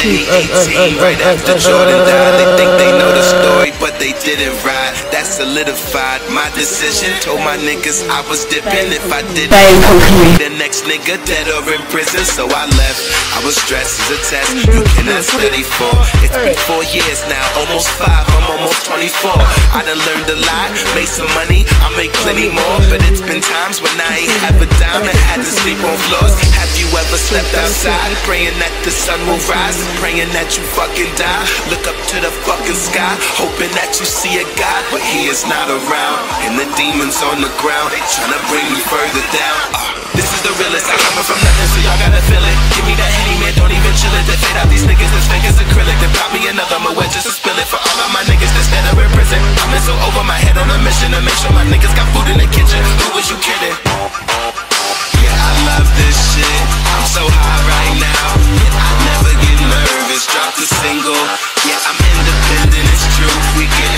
2018, right after Jordan died. They think they know the story, but they didn't ride. That solidified my decision. Told my niggas I was dipping. If I didn't, the next nigga dead or in prison. So I left. I was stressed as a test. You cannot study for. It's been 4 years now, almost 5. I'm almost 24. I done learned a lot, made some money. I make plenty more, but it's been times when I ain't have a dime and had to sleep on floors. Have you ever slept outside, praying that the sun will rise, praying that you fucking die? Look up to the fucking sky, hoping that you see a God, but he is not around, and the demons on the ground, they tryna bring me further down. This is the realest, I'm coming from nothing, so y'all gotta feel it. Give me that Henny, man, don't even chill it. They fade out these niggas, this fake as acrylic. Then pop me another, I'ma wet just to spill it. For all of my niggas that's dead or in prison, I'm in so over my head on a mission to make sure my niggas got food in the kitchen. Who was you kidding? Yeah, I love this shit, I'm so high right now. Yeah, I never get nervous, dropped a single. Yeah, I'm independent, it's true, we get